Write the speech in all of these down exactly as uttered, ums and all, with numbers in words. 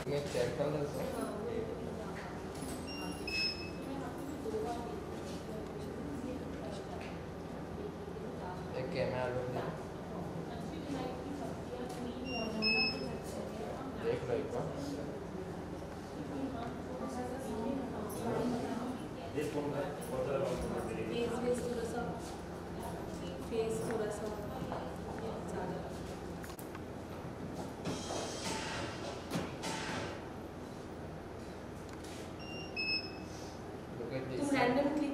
मैं चेक कर लेता हूँ। एक कैमरा देख लो एक बार। फेस थोड़ा सा फेस थोड़ा सा ज़्यादा तुम random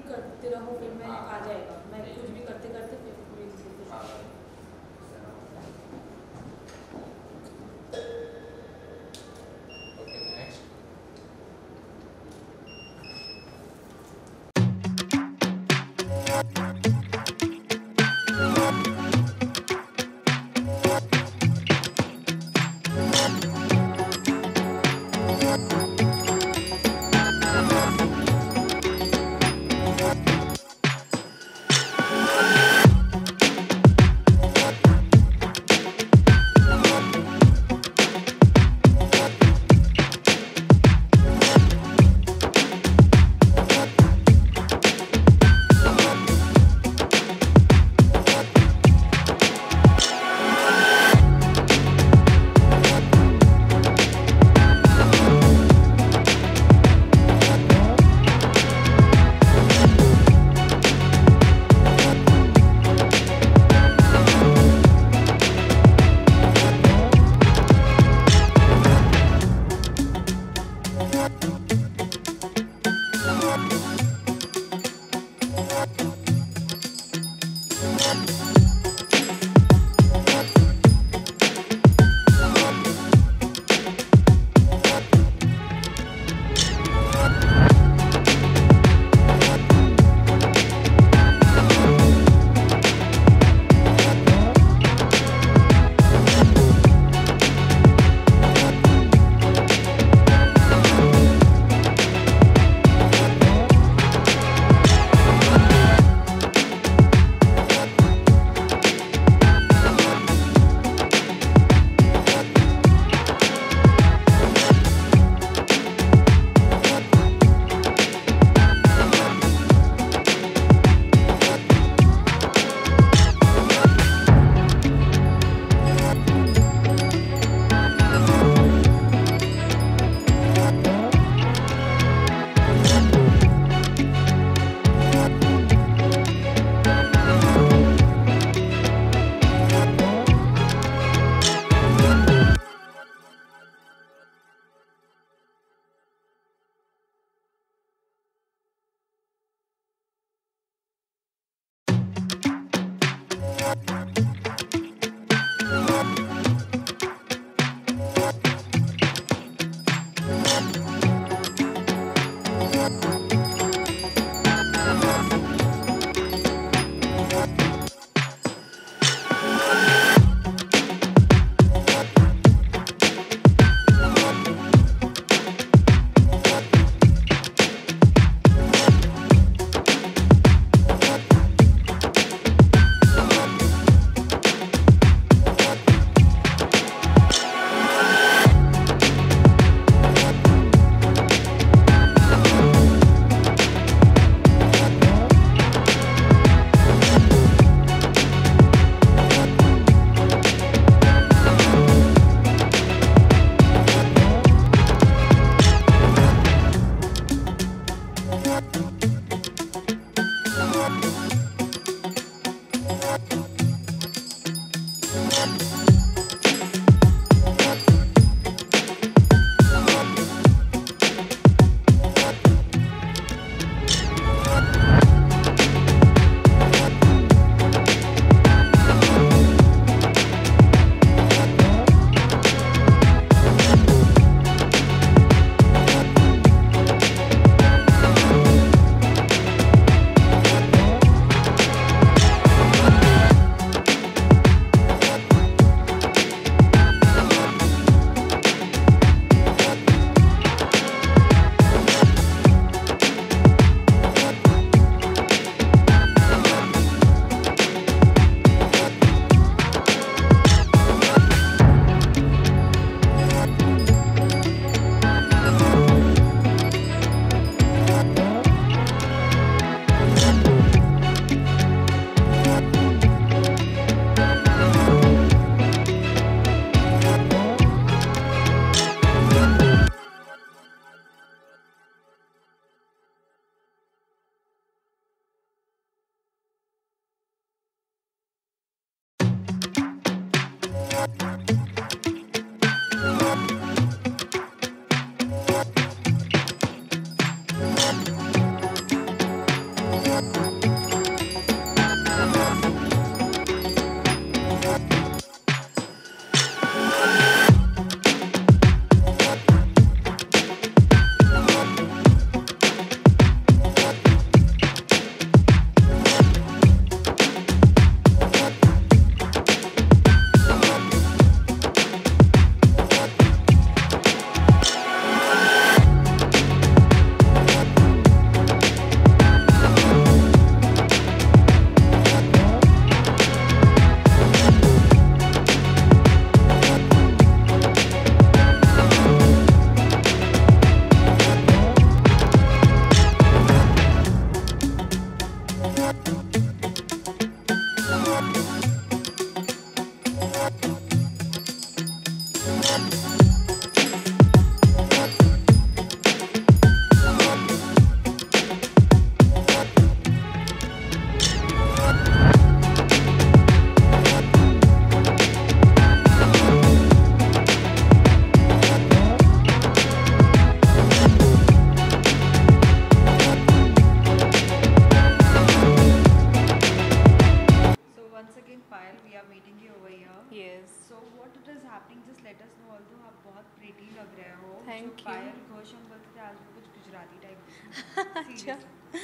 So once again, Payal, we are meeting you over here. Yes. So what it is happening? Just let us know. Although आप बहुत pretty लग रहे हो. Thank जो you. पायल घोष हम बोलते थे, आज भी कुछ Gujarati type. Acha.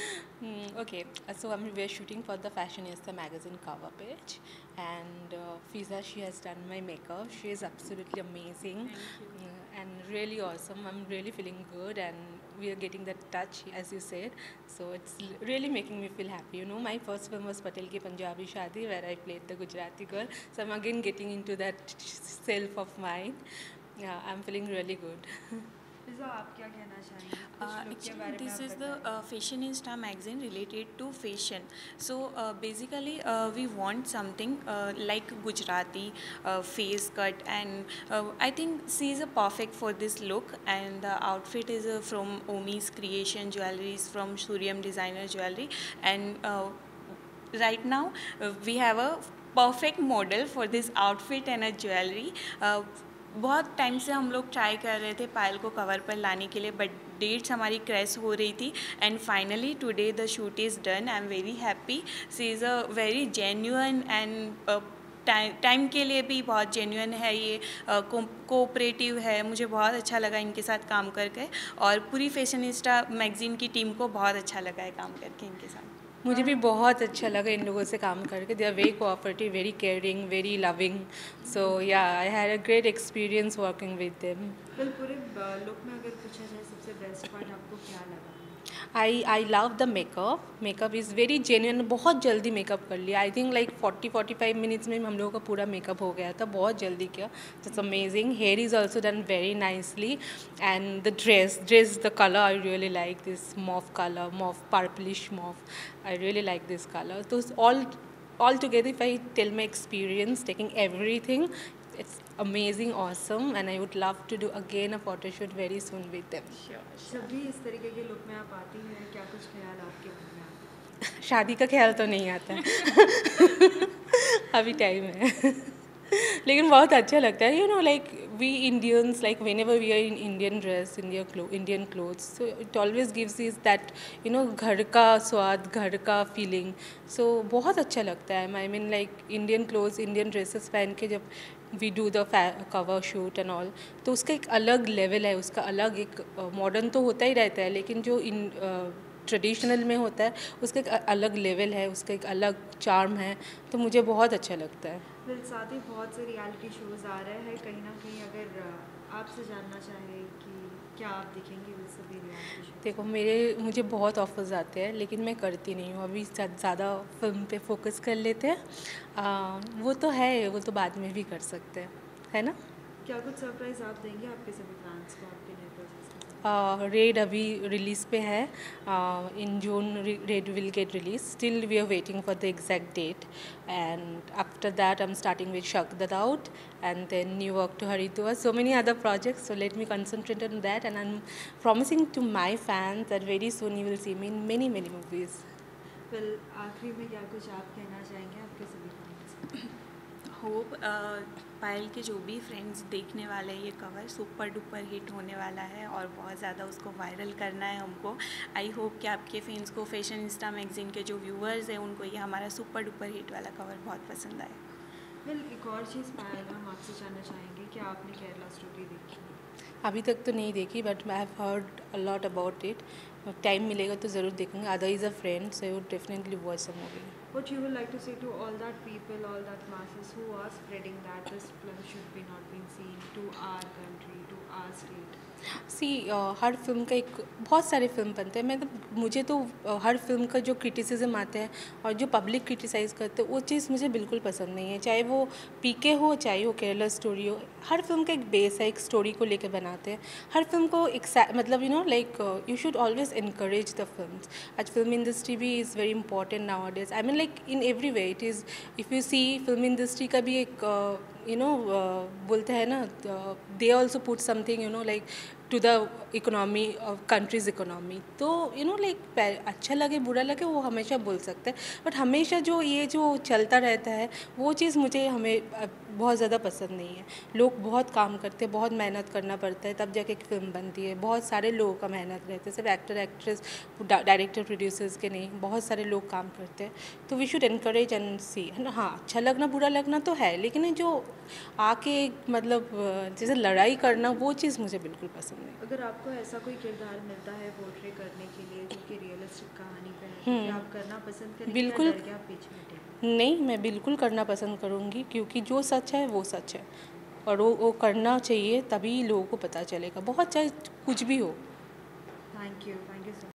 Hmm, okay, uh, so um, we're shooting for the Fashionista magazine cover page, and uh, Fiza, she has done my makeup. She is absolutely amazing. Thank you. Uh, and really awesome. I'm really feeling good, and we are getting that touch, as you said. So it's l- really making me feel happy. You know, my first film was Patel Ki Punjabi Shadi, where I played the Gujarati girl. So I'm again getting into that self of mine. Yeah, I'm feeling really good. Fiza, आप क्या कहना चाहेंगे? कुछ Uh, look के actually, बारे में this आप is the बताएं. uh, Fashionista magazine related to fashion. So uh, basically, uh, we want something uh, like Gujarati uh, face cut, and uh, I think she is a perfect for this look. And the outfit is uh, from Omi's Creation Jewelry, is from Suryam Designer Jewelry, and uh, right now uh, we have a perfect model for this outfit and a jewelry. uh, बहुत time से हम लोग try कर रहे थे पायल को cover पर लाने के लिए, बट डेट्स हमारी क्रैश हो रही थी, and finally today the shoot is done. I am very happy. She is a very genuine, and time के लिए भी बहुत जेन्युइन है ये, कोऑपरेटिव है. मुझे बहुत अच्छा लगा इनके साथ काम करके, और पूरी फैशनिस्टा मैगज़ीन की टीम को बहुत अच्छा लगा है काम करके इनके साथ. मुझे भी बहुत अच्छा लगा इन लोगों से काम करके. They are very cooperative, very caring, very loving. So yeah I had a great experience working with them. फिर पूरे लुक में अगर पूछा जाए सबसे बेस्ट पार्ट आपको क्या लगा? I I love the makeup. Makeup is very genuine. बहुत जल्दी मेकअप कर लिया. I think like forty forty five minutes में हम लोगों का पूरा मेकअप हो गया था. बहुत जल्दी किया. It's amazing. Hair is also done very nicely. And the dress dress the colour I really like this mauve colour, mauve purplish mauve. I really like this color. So it's all all together, if I tell my experience taking everything, it's amazing, awesome, and I would love to do again a photo shoot very soon with them. जब भी इस तरीके के look में आप आती हैं, क्या कुछ ख्याल आपके मन में आते हैं? शादी का ख्याल तो नहीं आता है. अभी टाइम है. लेकिन बहुत अच्छा लगता है. You know like we Indians, like whenever we are in Indian dress, Indian clo Indian clothes, so it always gives is that you know घर का स्वाद, घर का फीलिंग. सो बहुत अच्छा लगता है. I mean like Indian clothes, Indian dresses पहन के जब we do the cover shoot and all, तो उसका एक अलग लेवल है. उसका अलग एक मॉडर्न तो होता ही रहता है, लेकिन जो इन ट्रेडिशनल में होता है उसका एक अलग लेवल है, उसका एक अलग चार्म है. तो मुझे बहुत अच्छा लगता है. फिर साथ ही बहुत से रियलिटी शोज़ आ रहे हैं. कहीं ना कहीं अगर अ, आपसे जानना चाहें कि क्या आप दिखेंगे उन सभी रियलिटी शो? देखो, मेरे मुझे बहुत ऑफर्स आते हैं, लेकिन मैं करती नहीं हूँ. अभी ज़्यादा फिल्म पे फोकस कर लेते हैं. आ, वो तो है, वो तो बाद में भी कर सकते हैं, है ना. क्या कुछ सरप्राइज आप देंगे आपके सभी फैंस को, आपके नए प्रोजेक्ट्स के साथ? रेड अभी रिलीज़ पे है. In June red will get release. Still we are waiting for the exact date, and after that I am starting with shuck the out, and then New York to Haridwar, so many other projects. So let me concentrate on that, and I'm promising to my fans that very soon you will see me in many many movies. फिर आखिरी में क्या कुछ आप कहना चाहेंगे आपके सभी फैंस? होप पायल के जो भी फ्रेंड्स देखने वाले हैं, ये कवर सुपर डुपर हिट होने वाला है और बहुत ज़्यादा उसको वायरल करना है हमको. आई होप कि आपके फ्रेंड्स को फैशनिस्टा मैगज़ीन के जो व्यूअर्स हैं उनको ये हमारा सुपर डुपर हिट वाला कवर बहुत पसंद आए. वेल, एक और चीज़ पायल, हम आपसे जानना चाहेंगे कि आपने केरला स्टोरी देखी? अभी तक तो नहीं देखी, but I have heard a lot about it. Time मिलेगा तो ज़रूर देखूँगी. Other is a friend, so I would definitely watch the movie. What you would like to say to all that people, all that masses who are spreading that this film should be not being seen to our country, to our state? See हर film का एक, बहुत सारे film बनते हैं. मैं तो मुझे तो uh, हर फिल्म का जो क्रिटिसिज्म आता है और जो पब्लिक क्रिटिसाइज़ करते हैं, वो चीज़ मुझे बिल्कुल पसंद नहीं है. चाहे वो पीके हो, चाहे वो केरला स्टोरी हो, हर फिल्म का एक बेस है, एक स्टोरी को लेकर बनाते हैं. हर फिल्म को एक मतलब you know like you should always encourage the films. आज फिल्म इंडस्ट्री भी is very important nowadays. I mean like in every way it is. If you see film industry का भी एक यू नो बोलते हैं ना, they also put something you know like to the economy of country's economy. तो you know like अच्छा लगे बुरा लगे वो हमेशा बोल सकते हैं, बट हमेशा जो ये जो चलता रहता है वो चीज़ मुझे हमें अ, बहुत ज़्यादा पसंद नहीं है. लोग बहुत काम करते हैं, बहुत मेहनत करना पड़ता है तब जाके एक फिल्म बनती है. बहुत सारे लोगों का मेहनत रहता है, सिर्फ एक्टर एक्ट्रेस डायरेक्टर प्रोड्यूसर्स के नहीं, बहुत सारे लोग काम करते हैं. तो we should encourage and see, है ना. हाँ, अच्छा लगना बुरा लगना तो है, लेकिन जो आके मतलब अ, जैसे लड़ाई करना वो चीज़ मुझे बिल्कुल पसंद नहीं. अगर आपको ऐसा कोई किरदार मिलता है पोर्ट्रे करने के लिए जो कि रियलिस्टिक कहानी पे है, तो क्या आप करना पसंद करेंगे बिल्कुल. या डर के आप पीछे हटेंगे? नहीं, मैं बिल्कुल करना पसंद करूँगी, क्योंकि जो सच है वो सच है और वो वो करना चाहिए, तभी लोगों को पता चलेगा, बहुत चाहे कुछ भी हो. Thank you thank you so much.